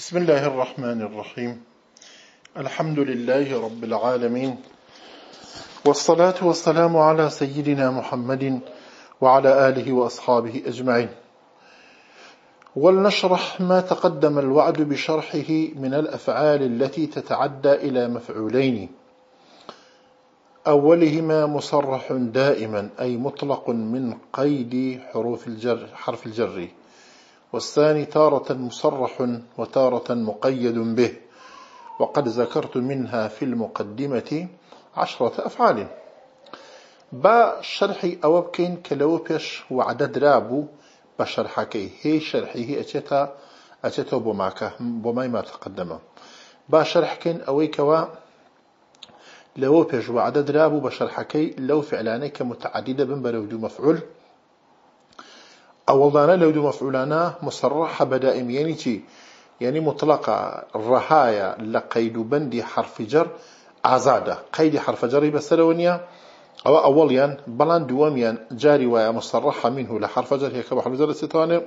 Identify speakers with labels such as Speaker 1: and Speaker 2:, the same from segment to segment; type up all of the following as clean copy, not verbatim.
Speaker 1: بسم الله الرحمن الرحيم. الحمد لله رب العالمين، والصلاة والسلام على سيدنا محمد وعلى آله وأصحابه أجمعين. ولنشرح ما تقدم الوعد بشرحه من الأفعال التي تتعدى إلى مفعولين، أولهما مصرح دائما أي مطلق من قيد حرف الجر، والثاني تارة مصرح وتارة مقيد به، وقد ذكرت منها في المقدمة 10 أفعال. با شرحي أوبكين كلوبش وعدد رابو بشرحكي هي شرحه أتتا بماي ما تقدم. با شرحكين أويكوا لوبش وعدد رابو بشرحكي لو فعلاني كمتعددة بلودو مفعول. أولانا لودو مفعولانا مصرحة بدائمياني يعني مطلقة الرهاية لقيد بندي حرف جر عزادة قيد حرف جر بسرونيا أو أوليا بلان دواميا جاري ومصرحة منه لحرف جر هي كبحر جر ستواني،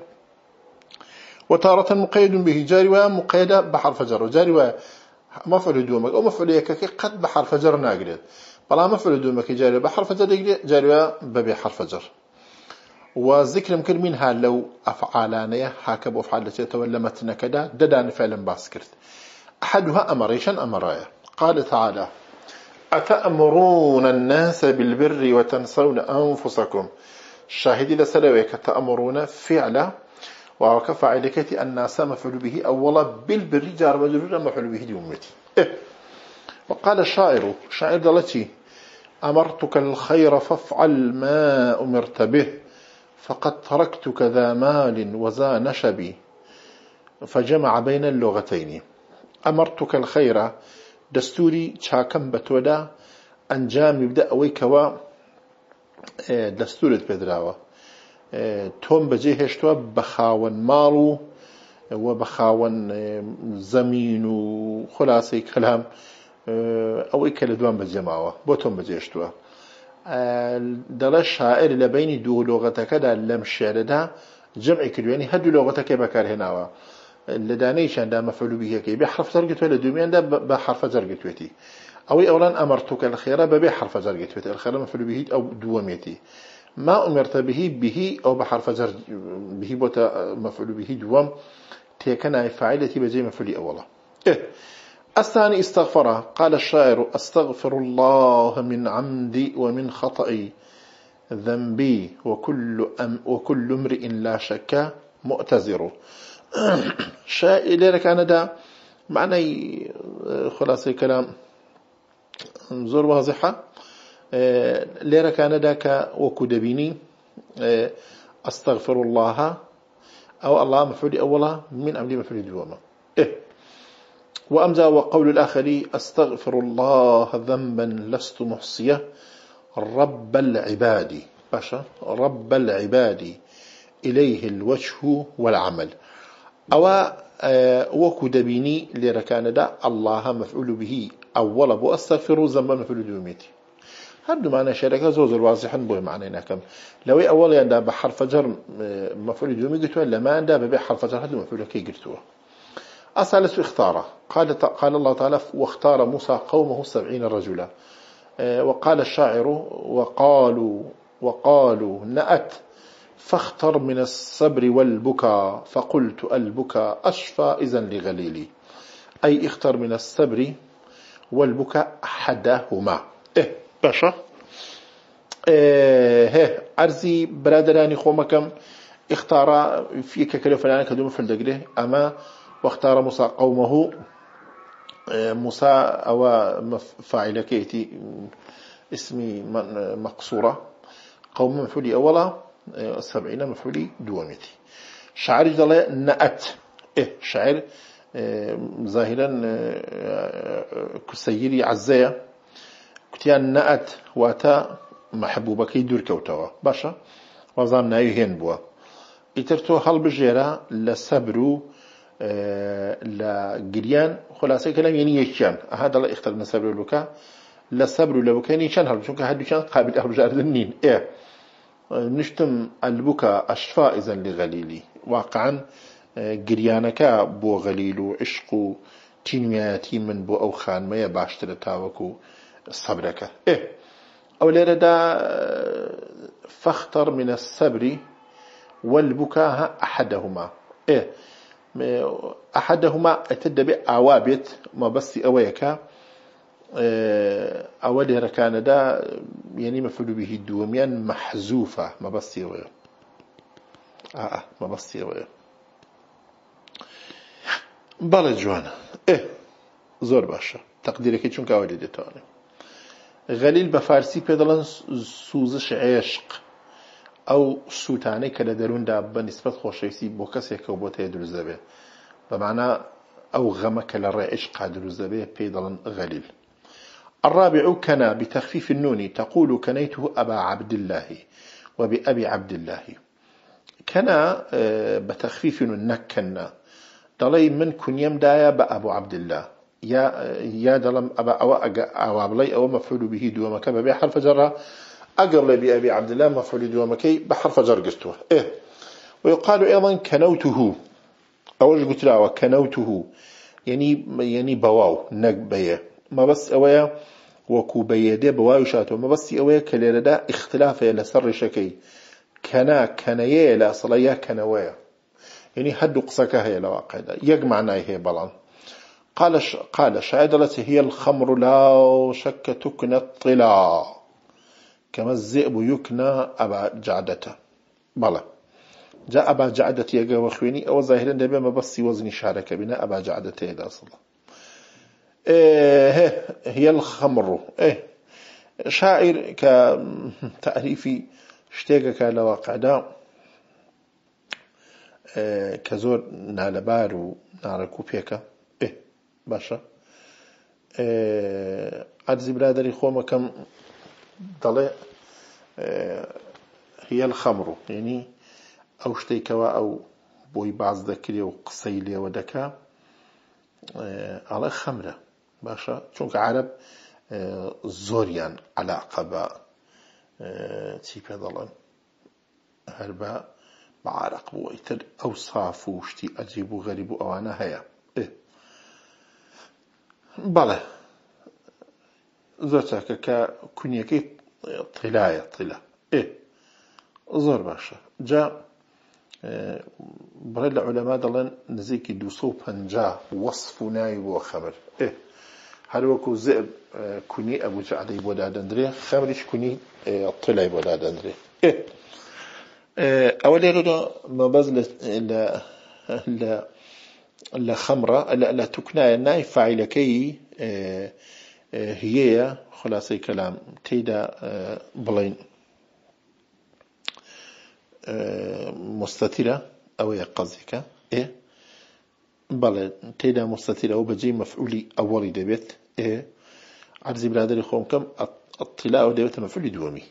Speaker 1: وتارة مقيد به جاري ومقيدة بحرف جر، وجاري ومفعول دوامك أو مفعول يكاكي قد بحرف جر ناقرد، بلان مفعول دوامك جاري بحرف جر جاري وببي حرف جر. وذكر يمكن منها لو أفعالانية هاكب أفعال التي تولمت نكدا ددان فعلا باسكرت. أحدها أمريشا أمرايا، قال تعالى: أتأمرون الناس بالبر وتنسون أنفسكم. الشاهد لسلويك تأمرون فعلا وكفاعلكة الناس مفعول به أولا بالبر جار مجرور مفعول به ديومتي. وقال الشاعر دلتي: أمرتك الخير فافعل ما أمرت به، فقد تركتك ذا مال وذا نشب. فجمع بين اللغتين. أمرتك الخير دستوري شاكم بتودا أنجام يبدأ ويكوا دستورة بدراوة توم بجيهشتوا بخاون مالو وبخاون زمين وخلاصي كلام أو إكل دوام بجماوة بوتوم بجيهشتوا دل الشاعر لبيني دو لغتك دا لم الشعر دا جمع كدواني هدو لغتك بكار هناوا لدانيش عندها مفعول به كي بحرف جرجت ولا دوميان دا بحرف جرجت وتي أو أولا أمرتك الخير بحرف جرجت وتي الخير مفعول به أو دوميتي ما أمرت به أو بحرف جر به بوتا مفعول به دوم تيكنا فاعلتي بجي مفعول أولا. الثاني استغفر. قال الشاعر: أستغفر الله من عمدي ومن خطئي ذنبي وكل امرئ لا شك مؤتزر. شاعر كان دا معنى خلاصة كلام زور واضحة. ليرا كان دا وكدبيني أستغفر الله أو الله مفعول أولا من عمدي مفعول دوما. وأمزى وقول الآخر: أستغفر الله ذنبا لست محصية رب العباد باشا رب العباد إليه الوجه والعمل. أو وكدبيني لركان دا الله مفعول به أول أبو أستغفر ذنبا مفعول دوميتي. هذا معنى شركة زوزر واضحا بوي معنى كم لو أول يندا بحرف جر مفعول دومي قلتوا لما يندا بحرف جر هذا مفعول كي قلتوا. الثالث اختار. قال الله تعالى: واختار موسى قومه 70 رجلا. وقال الشاعر: وقالوا نأت فاختر من الصبر والبكاء فقلت البكاء أشفى إذن لغليلي. أي اختر من الصبر والبكاء أحدهما. باشا عرزي برادراني خومكم اختار فيك كلو فلان كدوم في الدقره أما واختار موسى قومه موسى أو فاعل كيتي اسمي مقصورة قوم مفعولي أولا 70 مفعولي دوامتي. شعر جدلا نأت شعر ظاهرا كسيري عزايا كتيان نأت واتا محبوبة كي دور كوتوا باشا وظام نايهين بوا اترتو هل بجيرا لسبرو لجريان خلاصة كلام يعني يشان هذا لا يختلف من الصبر والبكاء للصبر والبكاء يشان هل بشوك هذا يشان قابل أهل جار ذنين نشتم البكاء أشفاء إذن لغليلي واقعا گریانەکە بۆ غەلیل و عشق و تینویەتی من بۆ ئەو خانمەیە باشترە تاوەکو سەبرەکە. ئەو لێرەدا فاختر من الصبر والبكاء أحدهما. أحدهما أتدبي أوابت ما بس أويكا أولي ركان دا يعني مفعول به الدوميان محذوفة ما بس أويا ما بس أويا بەڵێ جوانە. زۆر باشە تەقدیرەکەی چونکە ئەوە دێتوانێ. غەلیل بە فارسی پێ دەڵێن سوزش عێشق، ئەو سووتانەی کە لە دەرووندا بە نیسبەت خۆشەویستی بۆ کەسێکەوە بۆ تێ دروست دەبێ، بەمانە ئەو غەمە کە لە ڕێ عێشقا دروست دەبێ پێی دەڵێن غەلیل. الرابع كنا بتخفيف النون تقول كنيته أبا عبد الله وبأبي عبد الله. كنا بتخفيف نكنا دلي من كنيم دايا بأبو عبد الله يا دلم أبا أو عبلي أو مفعول به دوما كما بحرف جرة أقرب بأبي عبد الله مفعول دوما كي بحرف جر قستوه. ويقال أيضا كنوته أول قلت له كنوته يعني بواو نقبيه ما بس أويا وكو بيدي بواو شاتو ما بس أويا كليردا اختلاف لسر شكي كنايه لا صليا كنوايا يعني حد قصك هي لواقع يجمعنا هي بلان. قال شاعدلت هي الخمر لا شك تكنى الطلا كما الذئب يكنى أبا جعدته. بلا جاء أبا جعدته يجا وخويني أو ظاهرا دبي ما بس وزن شارك بنا أبا جعدته إذا أصلا هي الخمر. شاعر كتعريفي شتيقك لواقع دا كزور نالبار و ناركو بيكا. باشا عجزي برادري خوما كم ضلي هي الخمر يعني او شتيكوا او بوي بعض ذكري وقصيلي ودكا على خمرة. باشا چونك عرب زوريان علاقة با تيبه ضلن هربا بعرق بويتر أوصاف وشتي أجيب وغريب أوانا هيا. بله زرتك ككنيكي طلاية طلا. زور باشا جاء بريد العلماء دلن نزيكي 250 وصف نايب وخبر. هل وكو زئب كني أبو جعدي بودا دندري خبرش كني طلاي بودا دندري. أولي رضا ما بزل لا خمرة لا تكنا ناي فاعلكي هي خلاصي كلام تيدا بلين مستترة أو يقصدك بلى تيدا مستترة أو بجي مفعولي أولي دبت عرزي برادري خوم كم الطلاء دبت مفعولي دومي.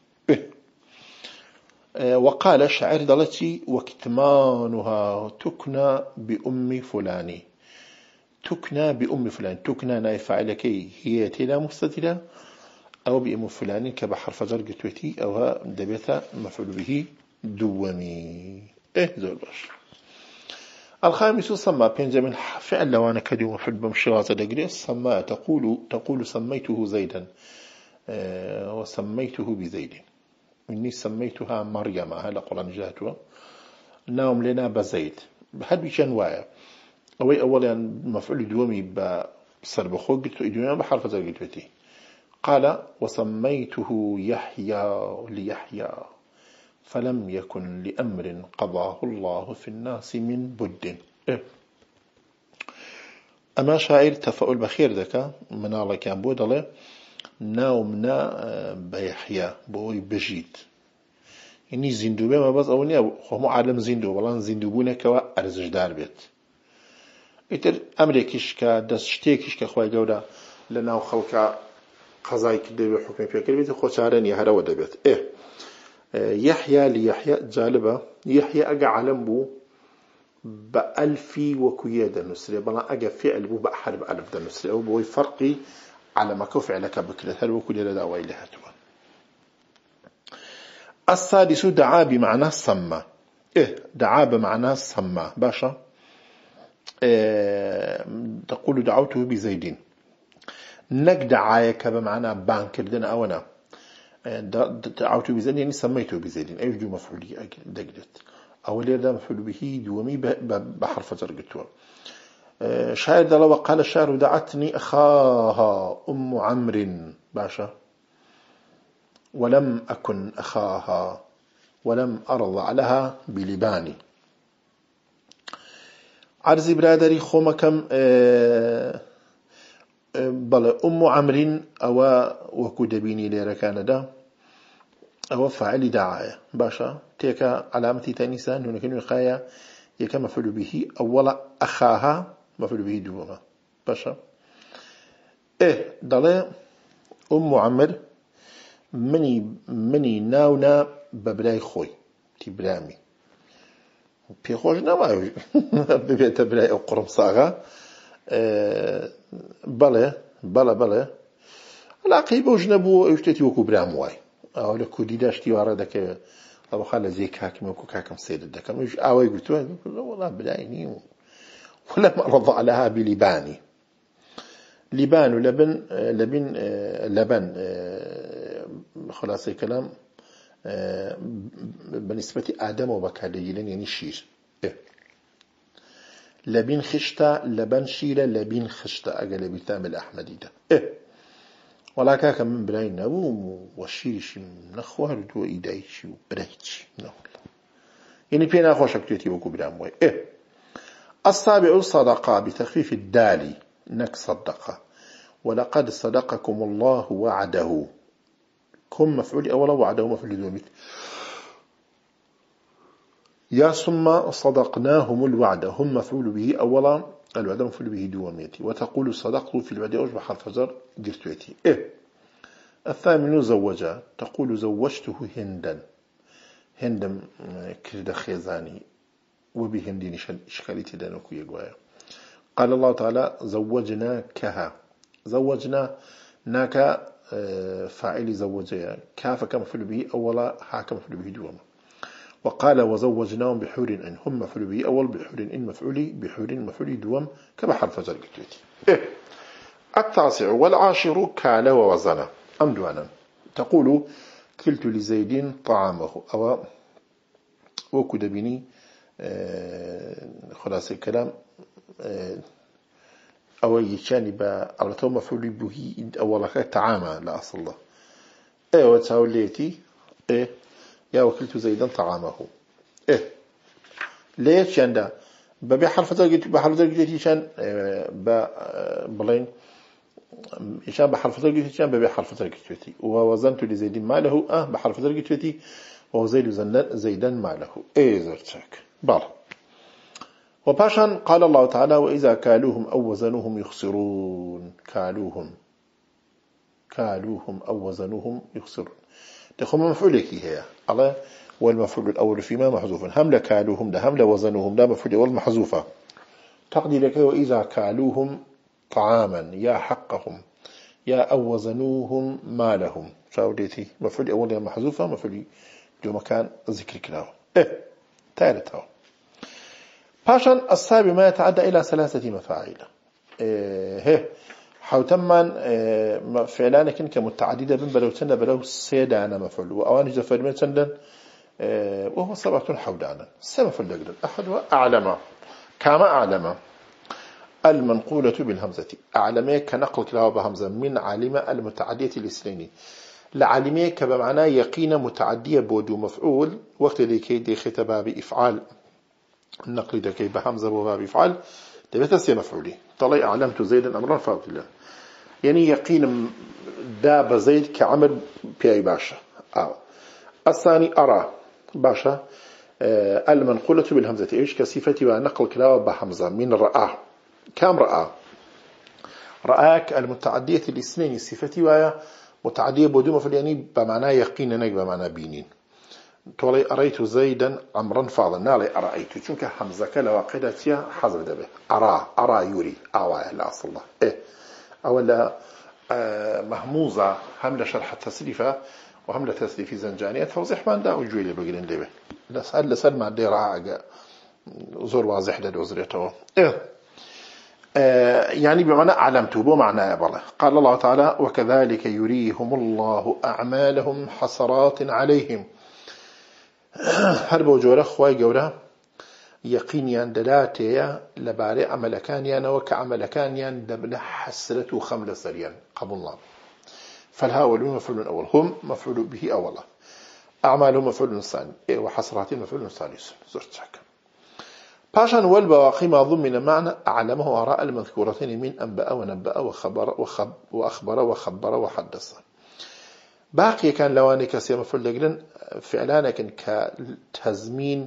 Speaker 1: وقال شاعر دلتي وكتمانها تكنى بأم فلان. تكنى بأم فلان تكنى ناي فاعلكي هي تلا مستترة أو بأم فلان كبحرف جر قتوتي أو دبث مفعول به دومي. زول باش. الخامس سما بينجا من فعل لوانا كدو محب بمشواز دقري سما تقول سميته زيدا وسميته بزيد. إني سميتها مريم هلا قرآن جاءتها ناوم لنا بزيد بحد بيشان وايا أولا مفعول دومي بصربخو قلت إدوما بحرف زي قلتوتي. قال وسميته يحيى ليحيى فلم يكن لأمر قضاه الله في الناس من بد. أما شاعر تفاؤل بخير ذكا من الله كان بودله ناومنا بيحيى بوي بجيد يعني زندوبه ما بس أوني خو عالم زندوب والله زندوبونه كوا أرزش دار بيت إتر أمريكيش كدس شتيكيش كخوي جودا لنا وخلق قضايا كده بحكم فكر بيت خو شعرني هذا وده بيت. يحيى ليحيى جالبة يحيى أجا علم بو بألفي وكيادة نسري بلا أجا فعل بو بحرب ألف ده نسري أو بوي فرقي على ما كفعلك بكرة هل وكل لدى ويلها توان. السادس دعا بمعنى السمى. دعا بمعنى السمى باشا تقول دعوته بزيد نقدعايك بمعنى بانكردن أونا دعوته بزيد يعني سميته بزيد أي جو مفعولي دقدت أولي هذا مفعول به دومي بحرف جر قلتوا شاهد لو قال الشاعر دعتني أخاها أم عمرو باشا ولم أكن أخاها ولم أرضع لها بلباني عرزي برادري خومكم بل أم عمرو أو وكدبيني ليرا كان أو فاعل دعاية باشا تيك علامتي تانيسا نكون الخايا يك مفعول به أولا أخاها مفعول به دوما باشا ضل أم عمرو مني ناونا ببراي خوي تبرامي بيخوش نما ببيت براي أو قرم صاغة بلا العقيبة وجنبو يشتتي وكو برامواي أو لكو ديداشتي واردك طبعا خالة زي كاكم وكو كاكم سيد الدكم مش آوي قلتوا والله بلايني ولم أرضع لها بلباني لبان لبن خلاص كلام بالنسبة آدم وبكاليلين يعني الشير لبن خشتا لبن شيلة لبن خشتا أقل بتام الأحمدي ده ولا كاكا من براين نبو وشيرش نخوار دو إيدايش وبرايتش يعني بينا خوشك تيتي وكو براموي السابع الصدقة بتخفيف الدال نك صدقة ولقد صدقكم الله وعده كم مفعول أولا وعده مفعول دوميت يا ثم صدقناهم الوعد هم مفعول به أولا الوعد مفعول به دوميتي وتقول صدقت في الوعد أوجب حرف جر جرتويتي الثامن زوجا تقول زوجته هندا كرد خيزاني وبهندين شكاليتي دانوكو يقوايا قال الله تعالى زوجنا ناك فاعل زوجيا كاف كمفعول به أولا حاك مفعول به دوما وقال وزوجناهم بحور إن هم مفعول به أول بحور إن بحور مفعول دوم كما حرف جر قلتويتي التاسع والعاشر كال ووزن أمدوانا تقول كلت لزيد طعامه أو وكدبني خلاص الكلام أو يشانب على تو مفعول به أولا طعامه لا أصل الله وتاوليتي يا وكلت زيدا طعامه ليش عند بحرف درجة شان بلين إشان بحرف درجة شان بحرف درجة ووزنت لزيد ماله بحرف درجة وزيد زيدا ماله زرتك بله وباشا قال الله تعالى وإذا كالوهم أو وزنوهم يخسرون كالوهم أو وزنوهم يخسرون تخم مفعولك هي الله والمفعول الأول فيما محذوف هم لكالوهم ده هم لوزنوهم ده مفعول أول محذوفة تقضي لك وإذا كالوهم طعاما يا حقهم يا أو وزنوهم مالهم شاوديتي مفعول أول محذوفة مفعول جو مكان ذكر كلاه ثالثها باشا السابع ما يتعدى إلى 3 مفاعيل حوتمان فعلان كمتعددة من بلو سيدانا مفعول وأواني جفر من سندن وهو 7 حودانا سمفعول لقدر أحد أعلم كما أعلم المنقولة بالهمزة أعلمي كنقل كلاه بهمزة من علم المتعدية الاثنين لعلمي كبمعنى يقين متعدية بودو مفعول وقت ذيكي دي ختبا بإفعال النقل ذيكي بهمزة بوبا بإفعال تبتسي مفعولي طلع أعلمت زيدا أمرا فاضلا يعني يقين داب زيد كعمل بياي باشا الثاني أرى باشا المنقولة بالهمزة إيش كصفتي ونقل كلاه بهمزة من رأى كم رآك المتعدية الاثنين صفتي وهي متعدية بدون مفعول يعني بمعنى يقين نك بمعنى بينين تولي أريت زيدا عمرا فاضلا نالي أرأيت شنك حمزة كلا وقدتها حذف دبه أرى يوري أوايا لا أصل الله أولا مهموزة حملة شرح التسريفة وحملة تسريف زنجانية توضيح ما دا وجويلي بقلين لبه لسأل مع دي رعاق زور واضح دا وزريته يعني بمعنى أعلمته بمعنى أبله. قال الله تعالى وكذلك يريهم الله أعمالهم حسرات عليهم. هل بوجوره خواي قوله يقينيان دلاتي لباري عملكانيان وكعملكانيان دبل حسرة خمل سريان قبل الله. فالهاولون مفعول الأول هم مفعول به أولا أعمالهم مفعول ثاني وحسرات مفعول ثالث زرت شك. باشان والبواقي ما ضمن معنى أعلمه آراء المذكورتين من أنبأ ونبأ وأخبر وخبر وحدث. باقي كان لواني كسي مفعول لقلن فعلانا كان كتزمين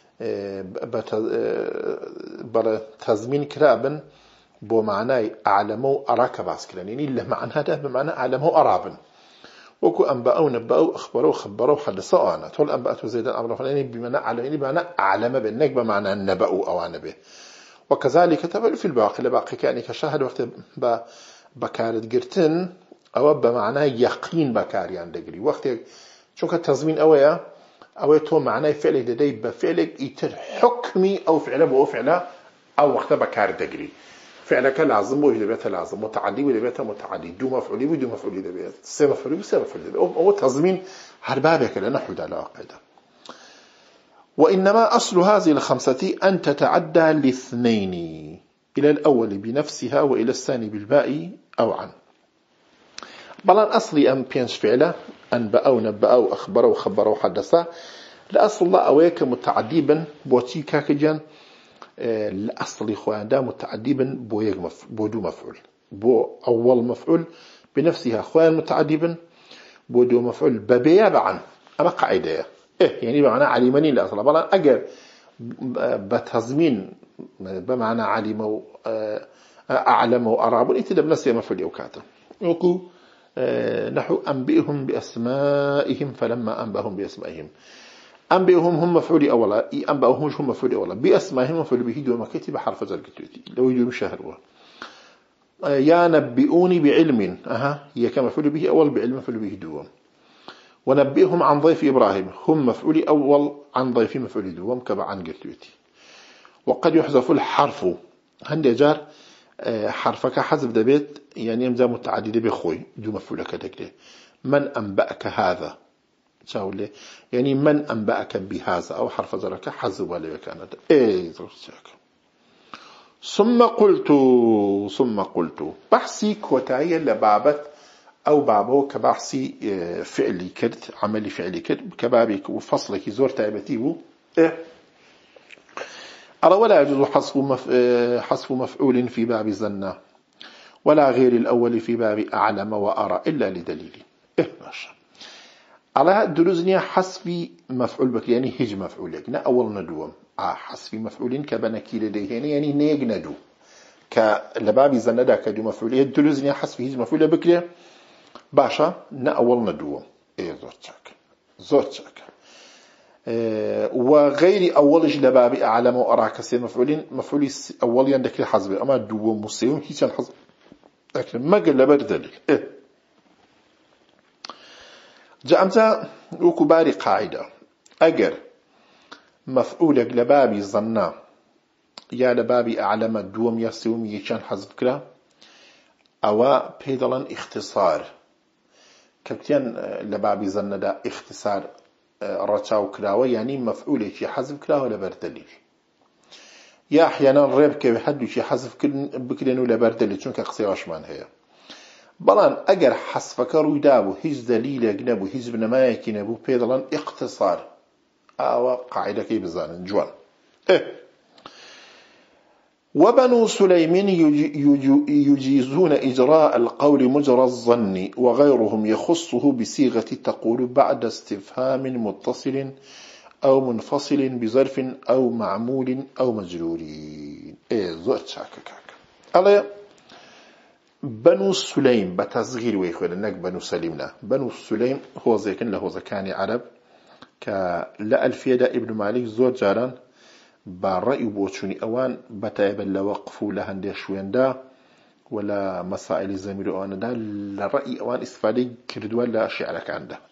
Speaker 1: تزمين كرابا بو معنى أعلمه أراك باسكلان يعني إلا معنى هذا بمعنى أعلمه أرابا وكو أنبأ ونبأ وأخبر وخبر وحدث أنا تقول أنبأت زيدا أمر فلاني بمعنى أعلم بمعنى أعلم بالنك بمعنى النبأ أو أنا به. وكذلك تبع في الباقي لباقي كأني كشاهد وقت بكارت قرتن أو بمعنى يقين بكاري عند قري وقت شو كتزمين أويا تو معنى فعل لدي بفعلك يتر حكمي أو فعله أو فعله أو وقت بكار دقري فعلك لازم وإذا بيته لازم متعدي وإذا بيته متعدي دو مفعولي ودو مفعولي إذا بيته سي مفعولي وسي مفعولي أو تزمين هربابك لنحو على قاعدة. وإنما أصل هذه الخمسة أن تتعدى لاثنين إلى الأول بنفسها وإلى الثاني بالباء أو عن. بلان أصلي أم بينش فعله أنبأ ونبأ أخبر وخبر وحدث لأصل الله أويك متعديبا بوتي كاكجان الأصل خوان دا متعديبا بودو مفعول بو أول مفعول بنفسها خوان متعديبا بودو مفعول ببيابعا أما قاعدة يعني بمعنى علمني لأصل بلان أجر بتزمين بمعنى علم أعلم وأراب إتدى بنفسه مفعول يوكاته يقول نحو أنبئهم بأسمائهم فلما أنبأهم بأسمائهم أنبئهم هم مفعول أولا أنبأهم هم مفعول أولا بأسمائهم مفعول به دون ما كتب حرف جر كتبتي لو يجوا مشاهر يا نبئوني بعلم هي كمفعول به أول بعلم مفعول به دوم. ونبئهم عن ضيف إبراهيم هم مفعول أول عن ضيف مفعول دوم كما عن كتبتي. وقد يحذف الحرف هندي جار حرفك حذف دبيت يعني يمزى متعدد بخوي دو مفعولك دكله. من أنبأك هذا شاول يعني من أنبأك بهذا أو حرف جرك حذف ولا كانت ثم قلت بحثي كوتايا لبابت أو بابو كبحثي فعلي كرت عملي فعلي كرت كبابك وفصلك زور تايبتيبو أرى ولا يجوز حذف مفعول في باب الزنا ولا غير الأول في باب أعلم وأرى إلا لدليل ماشا على دروزني حذف مفعول بك يعني هج مفعول لكن أول ندوم حذف مفعول كبنكي لديه يعني نيج ندو كلباب الزنا دا كدو مفعول دروزني حذف هج مفعول بك باشا أول ندوم زور شاك وغير أولج لباب أعلم وأرى كسي مفعول أول عندك الحذف أما دوم مسيوم هيك الحذف لكن ما قل لبر دليل جاء وكباري قاعدة أجر مفعولك لبابي ظنا يا لبابي أعلم دوم يسيوم يشان حذف كلا أو بيدلا اختصار كبتين لبابي ظنا دا اختصار رتاو كلاوة يعني مفعول شي حذف كلا ولا بردليل يا أحيانا ريبك بحد شي حذف بكلين ولا بردليل شون كقصي واشمان هي بلان أجر حذفك رويدابو هيز دليل أجنبو هيز بنمايك نبو بيدلان اختصار أو قاعدة كي بزان جوان وبنو سليم يجيزون إجراء القول مجرى الظن وغيرهم يخصه بصيغة تقول بعد استفهام متصل أو منفصل بظرف أو معمول أو مجرورين زوت شاككاك على بنو سليم بتصغير ويخوان انك بنو سليمنا بنو سليم هو زيكن له زكاني عرب كلا الفيدا ابن مالك زور جاران بالرأي بوشوني أوان بتايبا لوقفوا لهن شوين دا ولا مسائل زميل أوان دا لرأي أوان استفادة كردوان لا شعر كان دا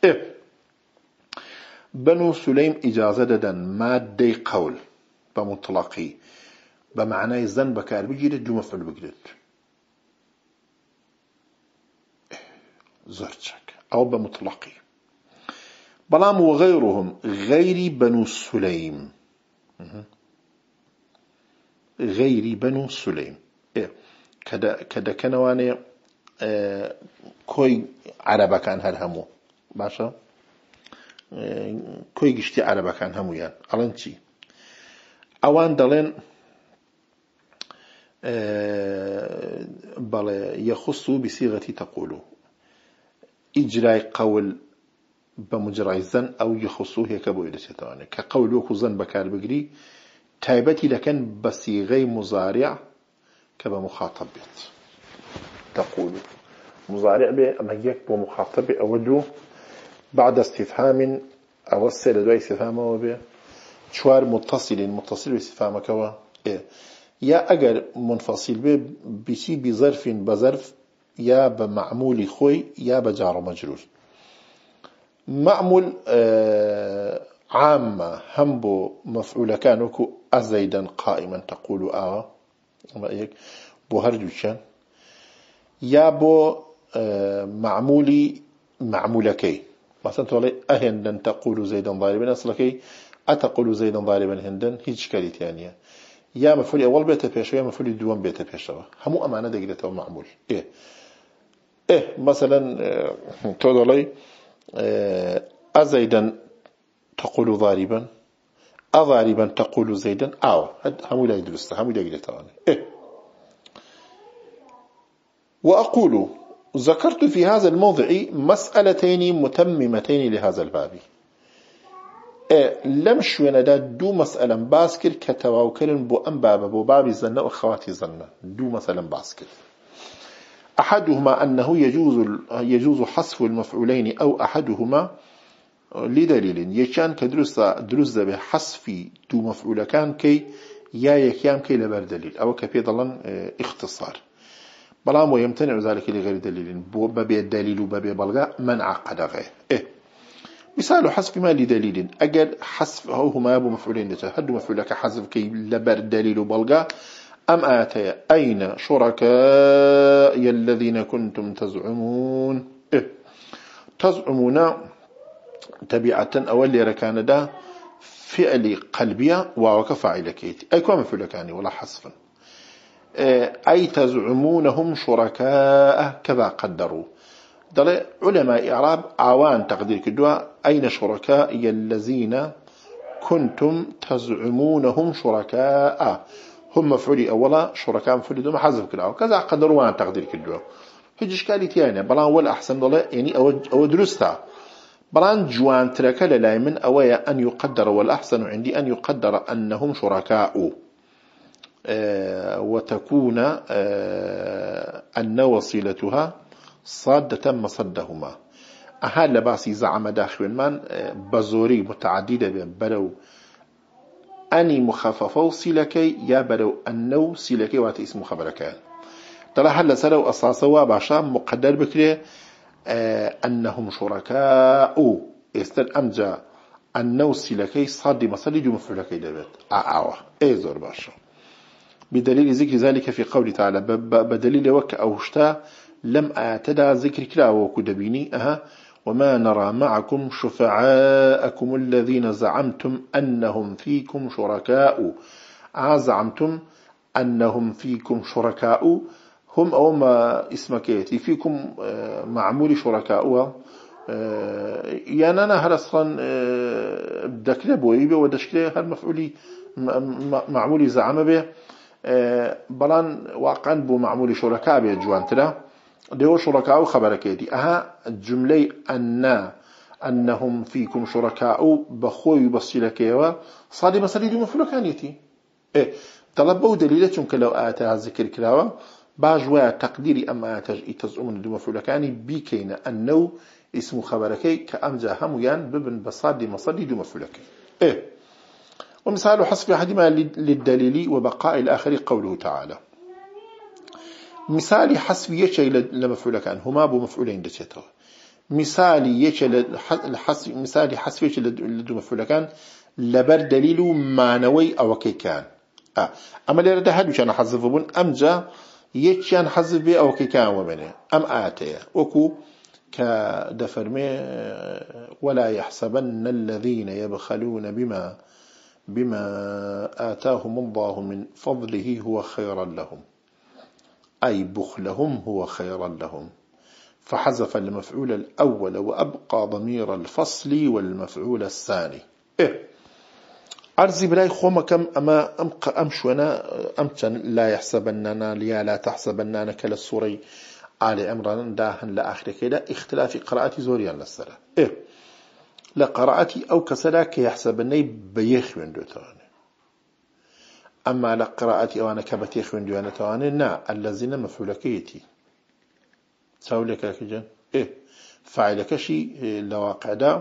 Speaker 1: بنو سليم إجازة دا مادي قول بمطلقي بمعنى زن بكار بجيرت دو مفعول بجرت زرتشك أو بمطلقي بلام وغيرهم غير بنو سليم غير بنو سليم كدا كانواني كوي عربا كان هالهمو باشا كوي قشتي عربا كان همو يعني ألانتي أوان دلين بل يخص بصيغة تقول إجراء قول بمجرى الزن أو يخصوه يكبو إلى ستواني كقول وكو زن بكار بقري تايبتي لكن بصيغي مزارع كبا مخاطب بيت تقول مزارع به أما يكبو مخاطب أوله بعد استفهام أو السيلة دواء استفهامه به شوار متصل باستفهامك هو يا أجر منفصل به بشي بظرف بظرف يا بمعمول خوي يا بجار مجرور معمول عامة همبو مفعول كانوكو أزيدا قائما تقول رأيك بو هرجوشان يا بو معمولكي مثلا تقول أهندا تقول زيدا ضاربا أصلكي أتقول زيدا ضاربا هندا هيج كالي ثانية يا مفعول أول بيت بيشوا يا مفعول دوام بيت بيشوا همو أمانة دقيقة معمول مثلا تقول أزيدا تقول ضاربا أضاربا تقول زيدا همو لا يدرس همو دقيقة وأقول ذكرت في هذا الموضع مسألتين متممتين لهذا الباب لم شوينا دو مسألة باسكر كتواوكر بو أنباب بو باب الزنة وخواتي الزنة دو مسألة باسكر أحدهما أنه يجوز حذف المفعولين أو أحدهما لدليل يشان كدرس بحذف دو مفعول كان كي يا يكيام كي لبر دليل أو كبيضلا اختصار بلام ويمتنع ذلك لغير دليل ببي الدليل وببي بلغاء منع قدغه مثال حذف ما لدليل أجل حذف هما أبو مفعولين هد مفعولك حذف كي لبر دليل بلغاء أم آتي أين شركاء الذين كنتم تزعمون تزعمون تبعة أولي ركان دا فعل قلبية وكفاعل كيتي أي كما مفعولك يعني ولا حذفا أي تزعمونهم شركاء كذا قدروا دل علماء إعراب عوان تقدير كدوا أين شركاء الذين كنتم تزعمونهم شركاء هم مفعولي أولا شركاء مفعولي دوما حذف كده كذا قدروا عن تقدير كدوا هج إشكالي تياني بلان ولا أحسن دل يعني أو درستا بلان جوان ترك للايمن أويا أن يقدر والأحسن عندي أن يقدر أنهم شركاء وتكون أن وصيلتها صادة مصدهما أهل باسي زعم داخل من بزوري متعددة بلو أني مخففة وصيلكي يا بلو أنو صيلكي واتي اسم خبركان ترى هل سلو أصاصوا باشام مقدر بكري أنهم شركاء استن أمجا أنو صيلكي صاد مصدي جو مفعولكي دبت زور باشا بدليل ذكر ذلك في قول تعالى بدليل وك أوشتا لم أعتدى ذكر كلا وكدبيني وما نرى معكم شفعاءكم الذين زعمتم أنهم فيكم شركاء زعمتم أنهم فيكم شركاء هم أو ما اسمكيتي فيكم معمول شركاء يعني أنا هل أصلا دكلا بويبه ودشكلا هل مفعولي معمولي زعم به بلان واقعا بو معمول شركاء بيجوان تلا ديو شركاء خبركيتي الجملة أنهم فيكم شركاء بخوي بصيلكيوا صادي مسالي دو مفعولكانيتي طلبوا دليلة كلو آتها ذكر كلاوا باجوا تقديري أما آتج تزعمون دو مفعولكاني بيكين أنه اسم خبركي كأمجا هميان ببن بصادي مصادي دو مفعولكي ومثال حذف أحدهما للدليل وبقاء الآخر قوله تعالى مثال حذف يشي لمفعول كان هما بمفعولين دشتوا مثال يشي مثال حذف يشي لمفعول كان لبر دليل معنوي أو كي كان أما اللي رده هدو كان حذف بون أم جا يكيان حذف بي أو كي كان ومنه أم آتيه وكو كدفرمي ولا يحسبن الذين يبخلون بما آتاهم الله من فضله هو خيرا لهم أي بخلهم هو خيرا لهم فحذف المفعول الأول وأبقى ضمير الفصل والمفعول الثاني أرزي بلاي خوما كم أما أمشونا أمتن لا يحسبننا ليا لا تحسبننا كلا السوري آل عمران داهن لآخر كده اختلاف قراءتي زوريا للسرة لقراءتي أو كسلاك يحسبني بيخوين دوتاني أما لقراءتي أو أنا كبتيخوين دوتاني نا الذين مفعولكيتي سأولك كجن فاعلك شيء لواقع دا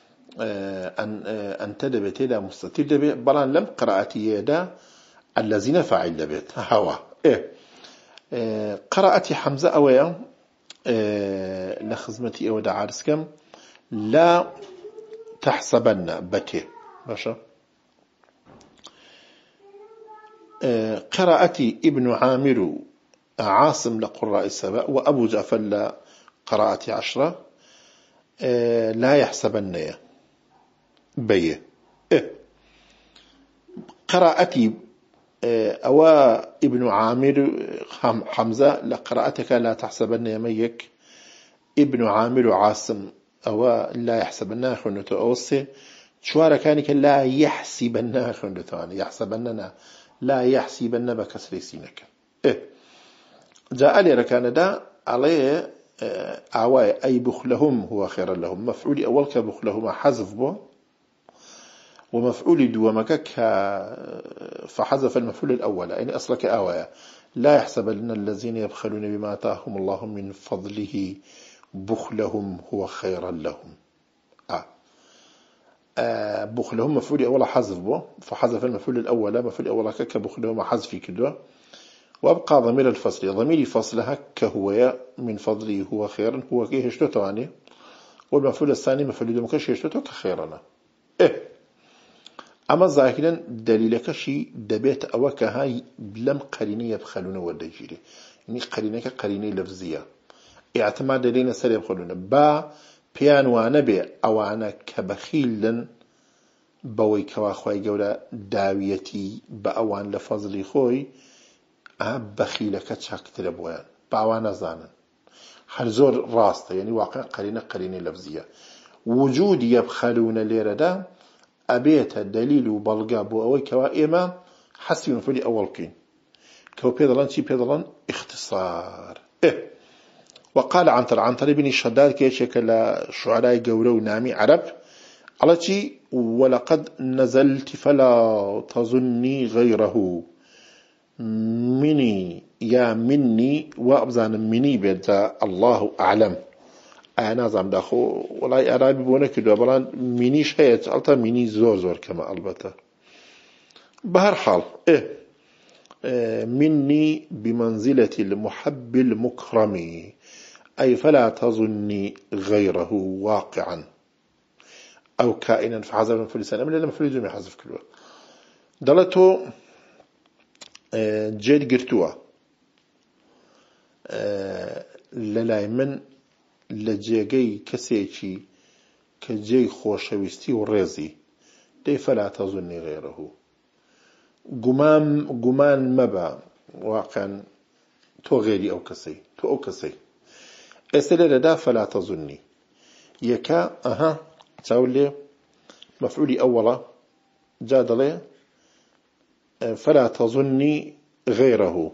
Speaker 1: أن تدبت إلى مستطير دبت بلان لم قراءتي يدا الذين فاعل دبت هوا قراءتي حمزة أويا لخزمتي أو دا عارسكم لا تحسبن بته باشا قراءتي ابن عامر عاصم لقراء السبع وأبو جعفر لقراءتي 10 لا يحسبن بيه قراءتي أو ابن عامر حمزة لقراءتك لا تحسبن يميك ابن عامر عاصم أو لا يحسبن خنته أوسي شوارا كانك لا يحسبن خنته يحسبننا لا يحسبن بكسر سينك جاء لي ركان دا عليه أواي أي بخلهم هو خير لهم مفعول أول كبخلهما حذف به ومفعول دوامك فحذف المفعول الأول يعني أصلك أواي لا يحسبن الذين يبخلون بما آتاهم الله من فضله بخلهم هو خيرا لهم بخلهم مفعول أول حذف به فحذف المفعول الأول مفعول أول كبخلهما حذف كده وأبقى ضمير الفصل ضمير الفصل كهو من فضله هو خيرا هو كيه اشتوته عنه والمفعول الثاني مفعول دمكش اشتوته كخيرنا أما ظاهرا دليلك شيء دبيت أوك هاي بلم قرينة يبخلون ودجيري يعني قرينة كقرينة لفظية اعتماد لنا سر يبخلون با بيان وانبي أو أنا كبخيلا بوي كواخوي جولا داويتي بأوان لفظلي خوي بخيلك تشاكتر بوان باوانا زانا حرزور راسته يعني واقع قرينة لفظية وجود يبخلون ليردا أبيت دليل وبلغابو أوي كوائما حسي مفعول أول كين كو بيضلان شي بيضلان اختصار وقال عنتر بن الشداد كيشك شعراء قورو نامي عرب على شي ولقد نزلت فلا تظني غيره مني يا مني وابزان مني بيتا الله اعلم انا زعم داخو والله عربي بونه كده بلان مني شيء التا مني زور كما البته بهر حال مني بمنزلة المحب المكرم أي فلا تظني غيره واقعا أو كائنا فحذف من فلسان أمن لما فلسان يحذف كله دلتو جيد قرتوا للاي من لجيجي كسيتي كجي خوشويستي ورزي دي فلا تظني غيره قمان مبا واقعا تو غيري أو كسي أسئلة دا فلا تظني يكا تقول مفعولي أولا جادلي فلا تظني غيره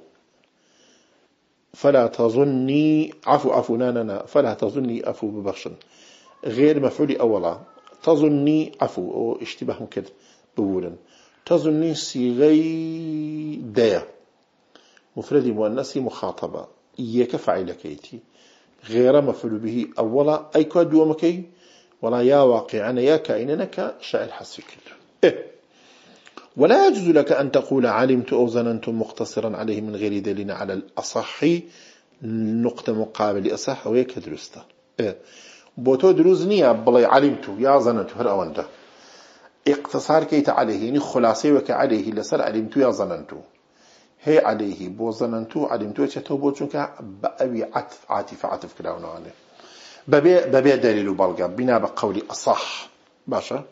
Speaker 1: فلا تظني عفو نانا فلا تظني عفو ببخشن غير مفعولي أولا تظني عفو أو اشتباه كده بولا تظني صيغي دايا مفردي مؤنثي مخاطبة إياك فاعلكيتي غير مفعول به أولا أي كاد ومكي ولا يا واقعنا يا كائنك شاعر حسفك ولا يجوز لك أن تقول علمت أو ظننت مقتصرا عليه من غير دليل على الأصح نقطة مقابل أصح ويك درسته بوتو دروزني بلي علمت يا ظننت هر أونده اقتصار كيت عليه يعني خلاصي وك عليه لسر علمت يا ظننت هي عليه بو ظننت علمت تشتوبو چونك بأبي عاطف كده ونوانه ببيع دليل بلغا بنا بقولي أصح باشا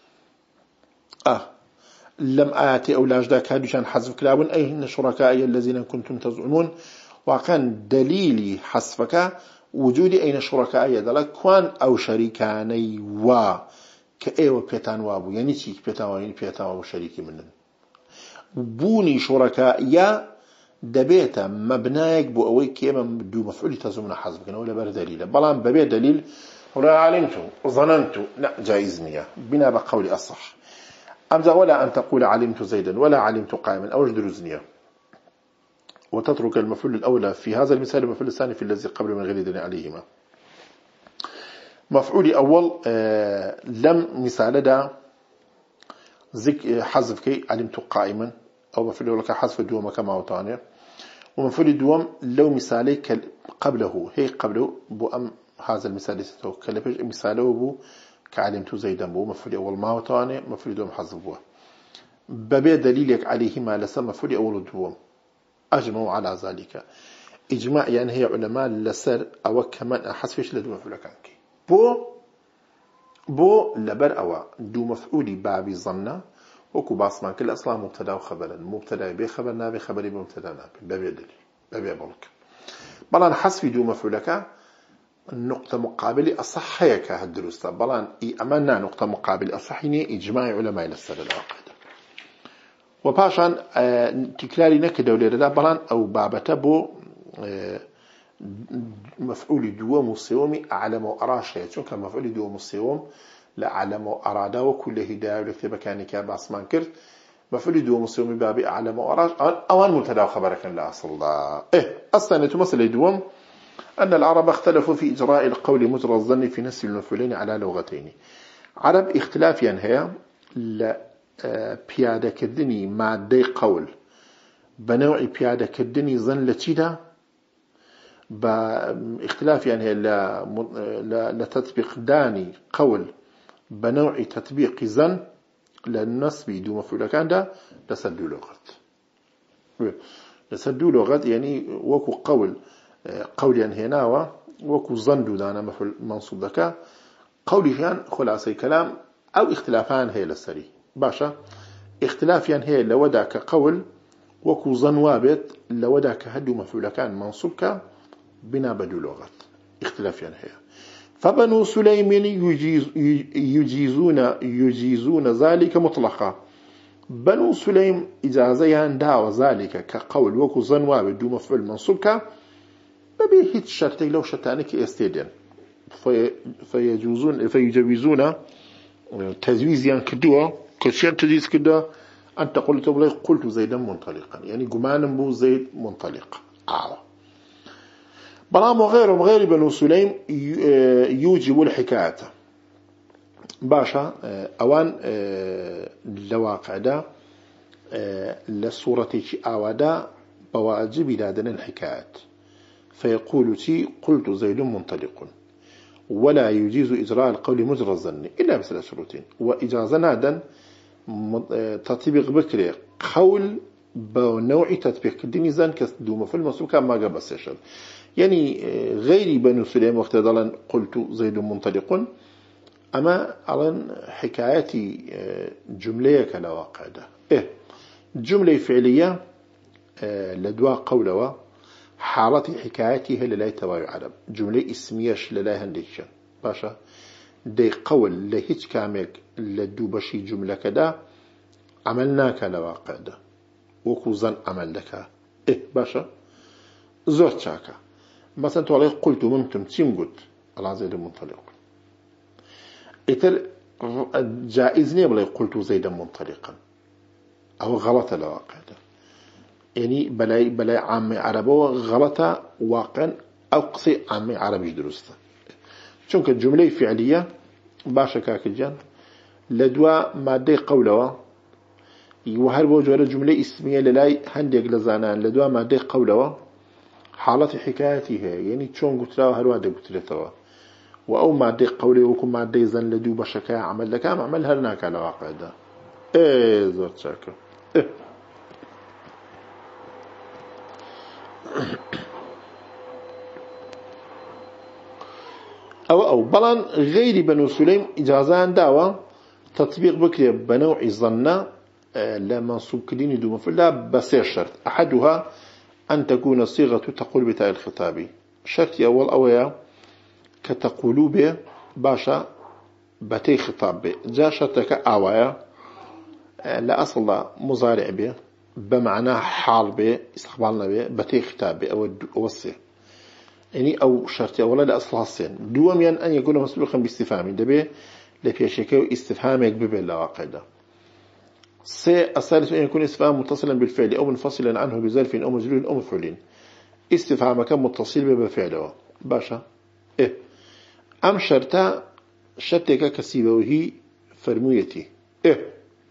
Speaker 1: لم آتي أولاج ذاك هادوشان حذف كلاب أيهن شركائي الذين كنتم تزعمون وكان دليلي حذفك وجودي أين شركائي ذلك كوان أو شريكاني كأيوة بيتان وابو يعني تيك بيتان وابو شريكي منن بوني شركائي دبيتا مبنايك بو أوي كيما دو مفعول تزمنا حذفك ولا بر دليل بلان ببيع دليل ولا علمت ظننت لا جائزني بنا بقولي أصح أمزا ولا أن تقول علمت زيدا ولا علمت قائما أو اجدر زنيا وتترك المفعول الأولى في هذا المثال المفعول الثاني في الذي قبل من غير دليل عليهما مفعول أول لم مثال دا حذف كي علمت قائما أو مفعول أول كحذف الدوام كما هو ثاني ومفعول الدوام لو مثالي قبله هي قبله بو أم هذا المثال كلبج مثاله بو كعلمت زيدا بو مفعول أول ما هو ثاني مفعول دوام حذف بو ببيع دليلك عليهما لسا مفعول أول الدوام أجمعوا على ذلك إجماع يعني هي علماء لسر أو كمان أحسفش لدو مفعول كانكي بو لبر أو دو مفعولي بابي ظنة وكو باسمان كل أصلا مبتدا وخبرا مبتدا بخبر نابي خبري بمبتدا نابي بابي دليل بابي بلك بلان حسف دو مفعولك النقطة مقابلة أصح هيك هالدروسة بلان أمانا نقطة مقابلة أصحيني إجماع علماء لسر العقيدة وباشان تكلاري نكدة وليردا بلان أو بابته بو مفعول دوم الصيوم أعلم وأراشة چونك مفعول دوم الصيوم لأعلم وأرادا وكل هداية ولكتب كان كاب عصمان كرت مفعول دوم الصيوم بابي أعلم وأراش أوان مبتدا وخبرك لا أصل الله أصلا تمثل دوم أن العرب اختلفوا في إجراء القول مجرى الظن في نسب المفعولين على لغتين عرب اختلافيا هي بيادة كدني مادي قول بنوع بيادة كدني ظن لتشيدا باختلاف يعني لتطبيق داني قول بنوع تطبيق ظن للنصب دو مفعول كان ده لسدو لغت لسدو لغت يعني وكو قول يعني هنا وكو ظن دو دانا مفعول منصوب ذكاء قولي كان خلاصي كلام أو اختلافان هي للسري باشا اختلاف يعني هي لوداك قول وكو ظن وابت لوداك هدو مفعول كان منصوبك بنا بدو لغت اختلاف يعني هي فبنو سليم يجيزون ذلك مطلقا بنو سليم إجازيان داو ذلك كقول وكو ظن وابت دو مفعول منصوبك ببي هيت شرطي لو شتانك استيدين فيجوزون تجويزيا كدوا كشيان تجويز كدوا أنت قلت زيدا منطلقا يعني قمان بو زيد منطلق بلام وغير بنو سليم يوجب الحكاية باشا أوان لواقع دا للصورة آوادا بواجب لادنا الحكايات فيقول تي قلت زيد منطلق ولا يجيز إجراء القول مجرى الظن إلا بثلاث شروطين وإجازة نادا تطبيق بكري قول بنوع تطبيق الدين زان كدوم في المنصوب كان ما قبل سيشل يعني غير بنو سليم وقت ضلن قلت زيد منطلق أما على حكاياتي جملة كالواقع ده جملة فعلية لدواء قولوا حالتي حكايتي هي لا يتواي عرب جملة اسمية لا هنديشن باشا دي قول لهيج كاميك لدو بشي جملة كدا عملناك لواقع ده وكوزن عمل لك باشا زور شاكا مثلا تو عليه قلت ممكن تيمقد على زيد منطلق اتر جائزني بلا قلت زيدا منطلقا او غلط لواقع ده يعني بلاي عامي عربو غلطة واقعا أو قصي عامي عربي درسته چونك الجملة فعلية باشا كاكجان لدوا مادي قولوا وهر بوجوه جملة اسمية للاي هنديق لزانان لدوا مادي قولوا حالة حكايتها يعني چون قلت لها هر واحدة قلت لها وأو مادة قولي وكم مادة زن لدو بشكا عمل لك عمل هرناك على واقع ده إيه زور شاكر إيه أو بلان غير بنو سليم إجازان داوة تطبيق بكري بنوع ظن لا منصوب كليني دو مفعول بسير شرط أحدها أن تكون الصيغة تقول بتاء الخطاب شرط أول أويا كتقولوا به باشا بتي خطاب به جاء شرطك أويا لا أصل مضارع به بمعنى حال به استقبالنا به بتي خطاب به أو وصي يعني أو شرط أولا لأصلها الصين دوميا أن يكون مسبوقا باستفهام دبي لفيشكو استفهامك ببه الواقع الثالث أن يكون استفهام متصلا بالفعل أو منفصلا عنه بظرف أو مجرور أو مفعول استفهامك متصل بفعله باشا إيه أم شرطك كسيبوه فرميتي إيه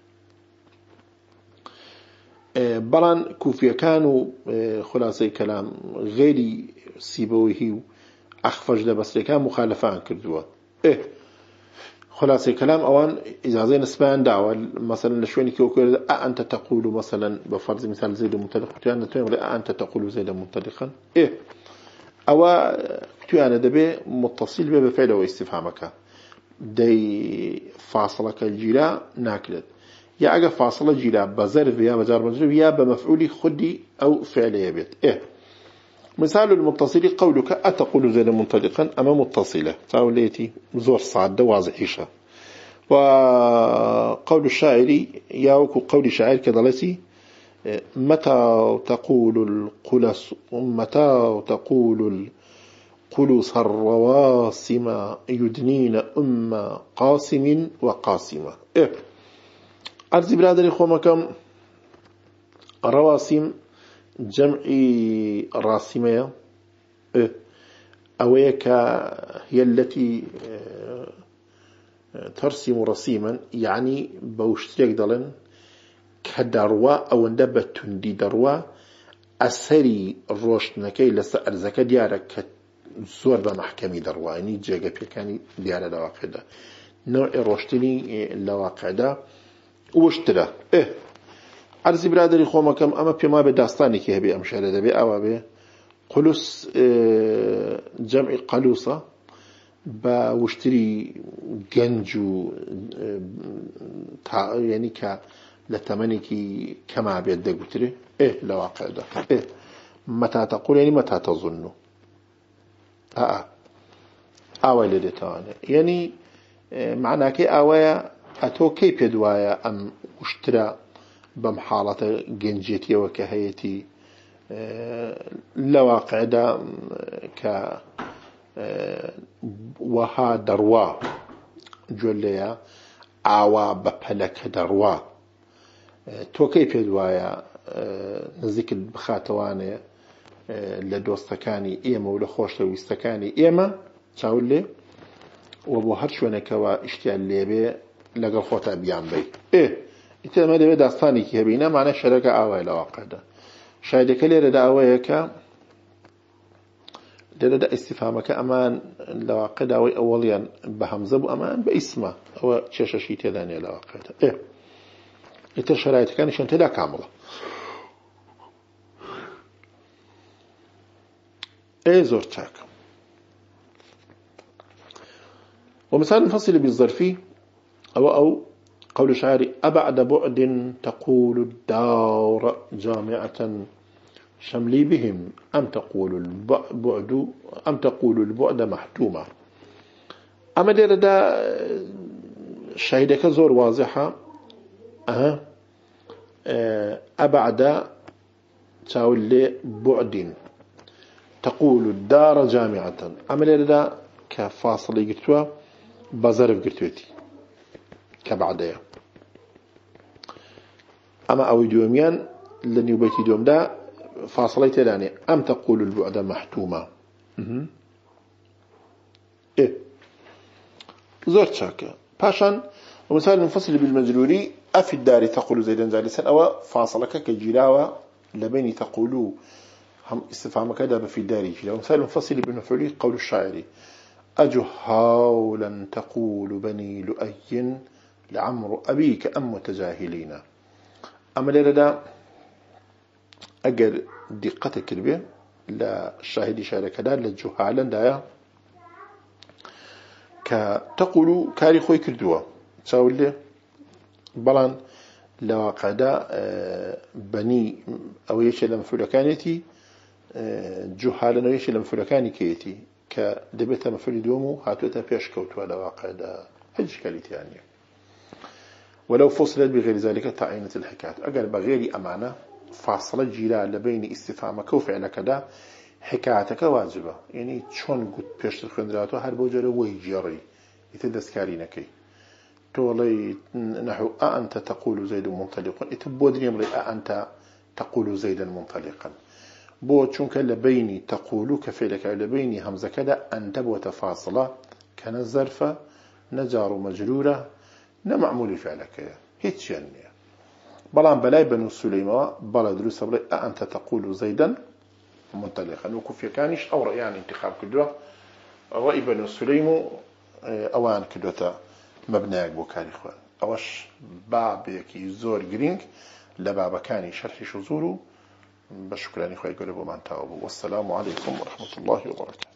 Speaker 1: بلان كوفيا كانوا خلاصي كلام غير سيبويه أخفج لبس كان مخالفان كردوا إيه خلاصي كلام أوان إذا زين اسمان دعوة مثلا لشويني كيوكو أنت تقول مثلا بفرض مثال زيد منطلق كتوانا ولا أنت تقول زيد منطلقا إيه أو كتوانا دبي متصل بفعل واستفهامك دي فاصلك الجلاء ناكلت يا أجا فاصلة جلاء بزرف يا بجار مجرب يا بمفعول خدي أو فعل يبيت إيه مثال المتصل قولك أتقول زيد منطلقا أما متصلة تاوليتي زور صعد واضحيشة وقول الشاعر ياوك قول شاعر كذلتي متى تقول القلوس الرواسم يدنين أم قاسم وقاسمة إيه أرزي بلاد الإخوة رواسم جمع راسمية أويك هي التي ترسم رسيما يعني بوشتريك دلن كدروا أو اندبة تندي دروا أسري روشتنكي لسا أرزك ديارك زور بمحكمي دروا يعني جاقة بيكاني ديارة لواقع ده نوع روشتني لواقع ده وشترا عرض برادری خوام کم اما پیما به داستانی که هبی امشاره دبی آوا به قلوس جمع قلوسة با وشتري جنجو يعني لتمنكي كما بيد قلتري إيه لواقع ده إيه متى تقول يعني متى تظن آوى لديتاني يعني معناه كي آوى أتو كي بيدوايا أم وشترى بمحالة جنجيتي وكهيتي لواقع ده وها دروا جوليا آوا بپلك دروا تو كيف يدوايا نزيك بخاتواني لدوستكاني إيما ولا خوش لويستكاني إيما تقول وبو هرشونكوا اشتيال ليبي لقل خوتا بيان بي إيه إنت ما دي داستاني كي هبينا معنى شركة آوا لواقع ده شايدك ليرة دعويك لذا استفهامك أمان لواقع داوي أوليا بهمزة أمان باسمه هو شاشة تلاني لواقع إيه إنت شرايط كان شنت لا كاملة إيه زورتك ومثال نفصل بالظرفي أو قول شاعري أبعد بعد تقول الدار جامعة شملي بهم أم تقول البعد محتومة أما دير دا شاهدك زور واضحة أبعد تقول لي بعد تقول الدار جامعة أما دير دا كفاصلي قلتوا بظرف قلتوتي كبعدها أما أو دوميان لن يبيتي دوم دا فاصليت لاني أم تقول البعد محتومة إيه زرت شاكا باشان ومثال منفصل بالمجروري أفي الدار تقول زيدا جالسا أو فاصلك كجلاوة لبين تقولوا هم استفهامك هذا في الدار جلاوة ومثال منفصل بالمفعولي قول الشاعري أجهاولا تقول بني لؤي لعمر أبيك أم متجاهلين. أما لردا أجر دقتك البي لا الشاهد شارك دا للجهالا دايا كتقول كاري خوي كردوا تساول لي بلان لواقعدا بني أو يشي لم فلكانيتي جهالا أو يشي لم فلكاني كيتي كدبت مفعول دومو هاتوتا بيش كوتوا لواقعدا هج كاليتي يعني. ولو فصلت بغير ذلك تعينت الحكاية أقل بغير أمانة فاصلة جيلة بين استفهامك وفعلك دا حكايتك واجبة يعني شون قد بيش تخندراتو هل بوجر ويجيري يتدسكارينكي تولي نحو أأنت تقول زيد منطلق يتبودني أمري أأنت تقول زيدا منطلقا بو چونك لبيني تقول كفعلك لبيني همزة كدا أنت بوتفاصلة كان الزرفة نجار مجرورة نمعمول فعلك هيتش يعني بلان بلاي بنو سليمان بلا دروس بلاي أأنت تقول زيدا منطلقا وكفي كانش أو يعني انتخاب كدوة رأي بنو سليمان أوان كدوتا مبناك بوكاري خوان أوش باب يكي زور جرينك لباب كاني شرح شزورو بشكراني خوي قلبو من تاوبو والسلام عليكم ورحمة الله وبركاته.